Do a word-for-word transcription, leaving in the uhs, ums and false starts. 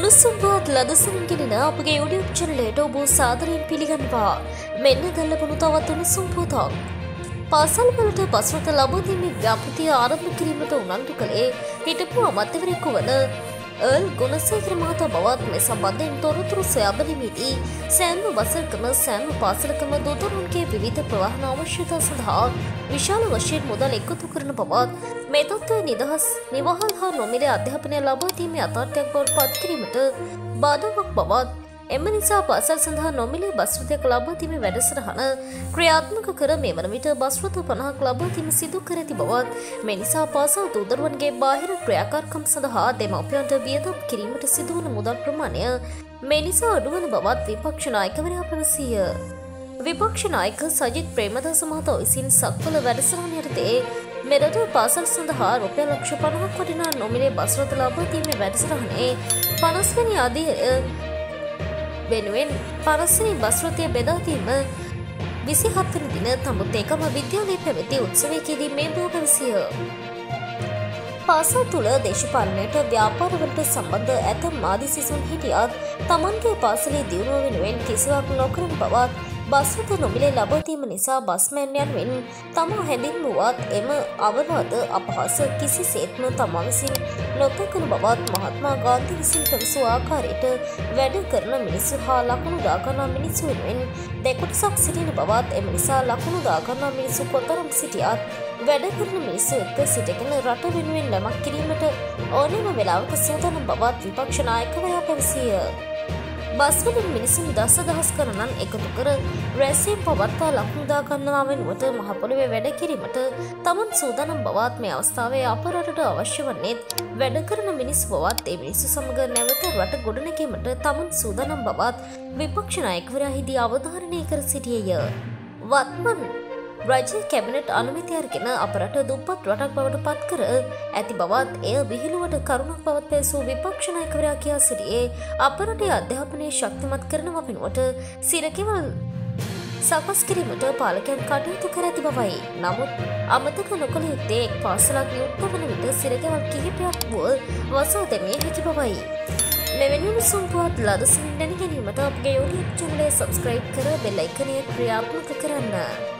උණුසුම්පත් ලදසනින් ගෙනෙන අපගේ YouTube චැනලයට ඔබ සාදරයෙන් පිළිගන්නවා. මෙන්න දැල්ලපුණු තවත් උණුසුම් පුවතක්. පාසල් වලට බස් රථ ලබා දීමේ ව්‍යාපෘතිය ආරම්භ කිරීමට උනන්දු කළේ හිටපු අමාත්‍යවරයෙකු වන එල් ගුණසේකර මහතා බවත් මේ සම්බන්ධයෙන් තොරතුරු සොයා බැලීමේදී සෑම වසරකම සෑම පාසලකම දොතරුන්ගේ විවිධ ප්‍රවාහන අවශ්‍යතා සඳහා විශාල වශයෙන් මුදල් එකතු කරන බවත් මේ තත්ත්වය නිදහස් නිවහල් හා නොමිලේ අධ්‍යාපනය ලබා දීමේ අතාර්ථයක් බවට පත් කිරීමට බාධාවක් බවත් එම නිසා පාසල් සඳහා නොමිලේ බස් රථයක් ලබා දීමේ වැඩසටහන ක්‍රියාත්මක කර මේ වන විට බස් රථ පනහක් ලබා දීම සිදු කර ඇති බවත් මේ නිසා පාසල් දූදරුවන්ගේ බාහිර ක්‍රියාකාරකම් සඳහා දෙමව්පියන්ට වියදම් කිරීමට සිදුවන මුදල් ප්‍රමාණය මේ නිසා අඩුවන බවත් විපක්ෂ නායකවරයා පැවසීය. විපක්ෂ නායක සජිත් ප්‍රේමදාස මහතා විසින් සක්වල වැඩසටහන යටතේ මෙරට පාසල් සඳහා රුපියල් ලක්ෂ පනහක් වටිනා නොමිලේ බස් රථ ලබා දීමේ වැඩසටහනේ පනස් වෙනි අදියර වෙනුවෙන් පනස්වෙනි බස් රථය බෙදා දීම විසිහත් වෙනි දින තමුත් ඒකම විද්‍යාලයේ පැවති උත්සවයකදී මේ බව පැවසිය. පාසල් තුළ දේශපාලනයට ව්‍යාපාරවලට සම්බන්ධ ඇතැම් ආදි සිසුන් හිටියත් තමන්ගේ පාසලේ දියුණුව වෙනුවෙන් කිසිවක් නොකරන බවත් බස් රථ නොමිලේ ලබා දීම නිසා බස්මෑන් යනුවෙන් තමා හැඳින්වුවත් එම අවවාද අපහාස කිසිසේත්ම තමා විසින් නොතකන බවත් මහත්මා ගාන්ධි විසින් පැවසූ ආකාරයට වැඩ කරන මිනිස්සු හා ලකුණු දාගන්නා මිනිස්සු වෙනුවෙන් දෙකොටසක් සිටින බවත් එම නිසා ලකුණු දාගන්නා මිනිස්සු කොතරම් සිටියත් වැඩ කරන මිනිස්සු එක්ක සිටගෙන රට වෙනුවෙන් යමක් කිරීමට ඕනෑම වෙලාවක සූදානම් බවත් විපක්ෂ නායකවරයා පැවසීය. බස් වලින් මිනිසුන් දස දහස් ගණනක් එකතු කර රැස්වීම් පවත්වා ලකුණු දා ගන්නවා වෙනුවට මහ පොළොවේ වැඩ කිරීමට තමන් සූදානම් බවත් මේ අවස්ථාවේ අප රටට අවශ්‍ය වන්නේ වැඩ කරන මිනිස්සු බවත් ඒ මිනිස්සු සමග නැවත රට ගොඩනැගීමට තමන් සූදානම් බවත් විපක්ෂ නායකවරයා හිදී අවධාරණය කර සිටියේය. වත්මන් රජයේ කැබිනට් අනුමැතිය අරගෙන අප රට දුප්පත් රටක් බවට පත් කර ඇති බවත් එය විහිළුවට කරුණක් බවත් පැවසූ විපක්ෂ නායකවරයා කියා සිටියේ අප රටේ අධ්‍යාපනය ශක්තිමත් කරනවා වෙනුවට සිරකෙවල් සකස් කිරීමට පාලකයන් කටයුතු කර ඇති බවයි. නමුත් අමතක නොකළ යුත්තේ එක් පාසලක් විවෘත වන විට සිරකෙවල් කිහිපයක් වුව වසා දැමිය හැකි බවයි. මෙවැනි උණුසුම් පුවත් ලදසනින් දැන ගැනීමට අපගේ YouTube චැනලය සබ්ස්ක්‍රයිබ් කර බෙල් අයිකනය ක්‍රියාත්මක කරන්න.